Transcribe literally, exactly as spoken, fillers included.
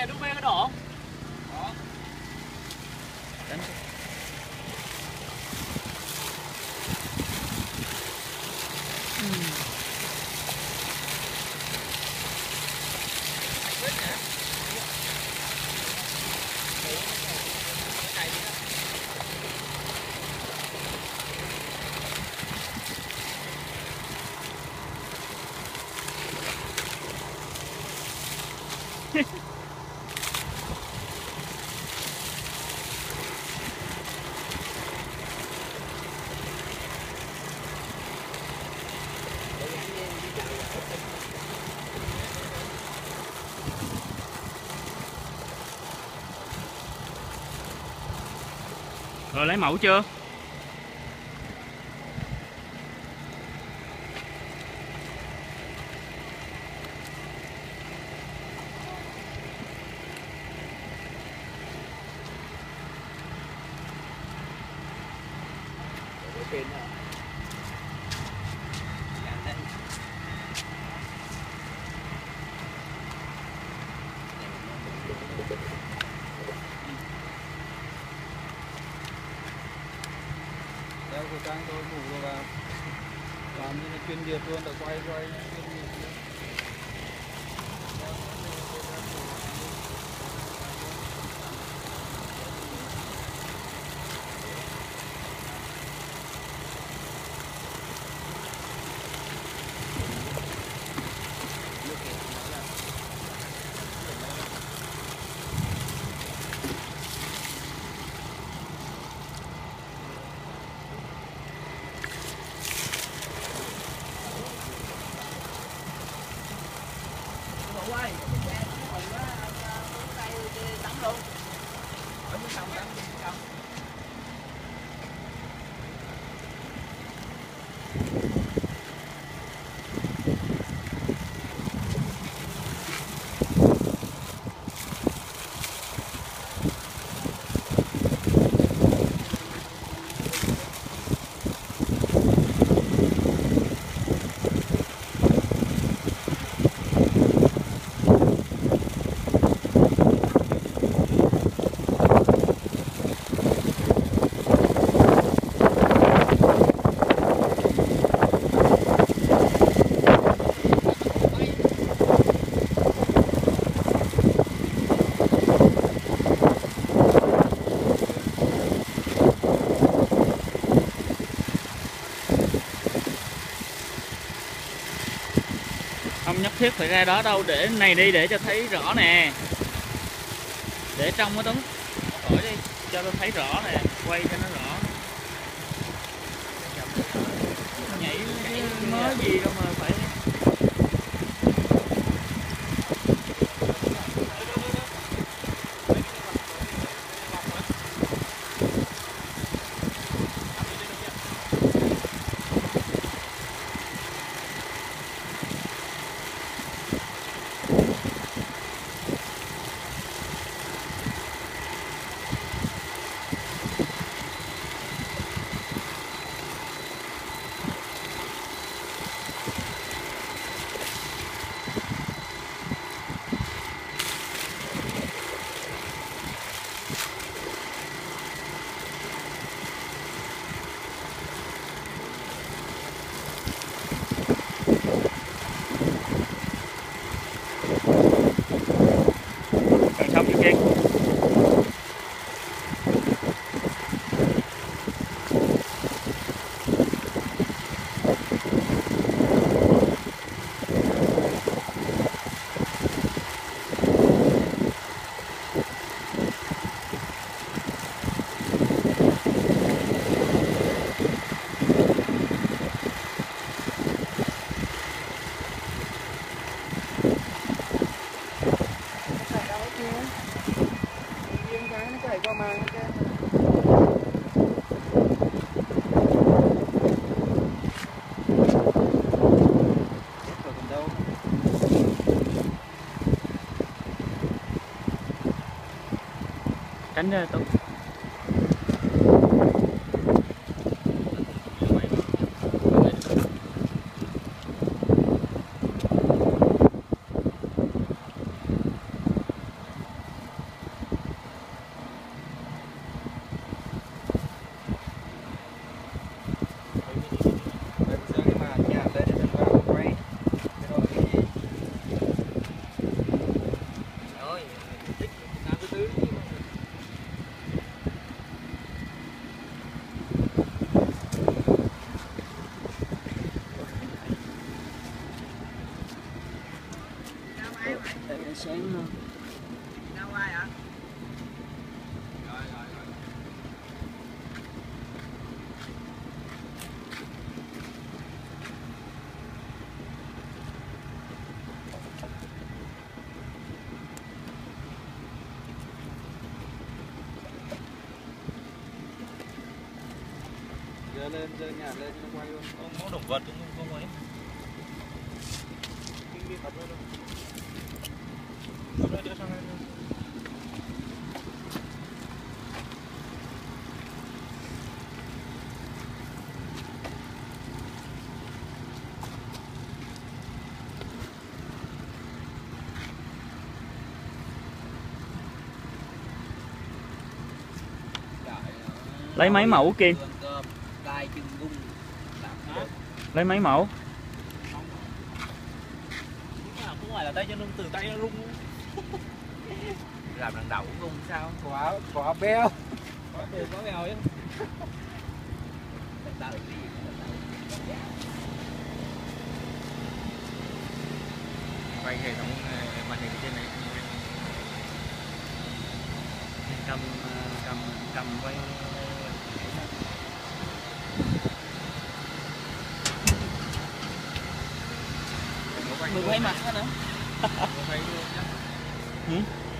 này đu bê có độ. Đánh. Rồi lấy mẫu chưa? Đeo khẩu trang tôi ngủ rồi vào làm như là chuyên nghiệp luôn, để quay quay chuyên nghiệp luôn. Không nhất thiết phải ra đó đâu, để này đi để cho thấy rõ nè. Để trong cái tấm khỏi đi cho tôi thấy rõ nè, quay cho nó rõ. Nhảy mới gì đâu mà phải. Tránh ra tôi. Sáng Đâu ai hả? Giờ lên, giờ nhà lên nó quay luôn. Không có động vật không không ấy. Kinh đi tập lên luôn. Tập lên đưa sang đây luôn. lấy mấy mẫu Kim? Đai chân gung. Lấy mấy mẫu? Không phải là tay chân gung, từ tay nó rung. Làm lần đầu cũng rung sao? Quá, quá beo. Quá beo, quá beo chứ. Quay hệ thống màn hình trên này. Cầm cầm cầm quay. Mười mấy mặt hết nữa. Ừ?